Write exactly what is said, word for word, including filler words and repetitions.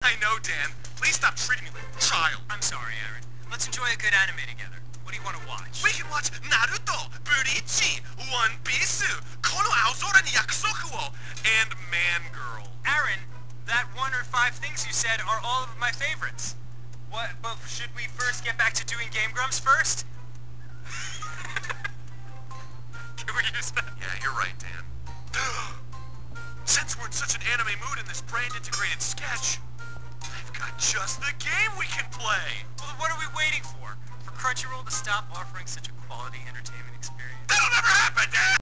I know, Dan. Please stop treating me like a child. I'm sorry, Aaron. Let's enjoy a good anime together. What do you want to watch? We can watch Naruto, Bleach, One Piece, Kono Aozora ni Yakusoku wo, and Man Girl. Aaron, that one or five things you said are all of my favorites. What, but should we first get back to doing Gamegrumps first? Can we use that? Yeah, you're right, Dan. Since we're in such an anime mood in this brand-integrated sketch, I've got just the game we can play! Well, what are we waiting for? For Crunchyroll to stop offering such a quality entertainment experience? That'll never happen, Dan!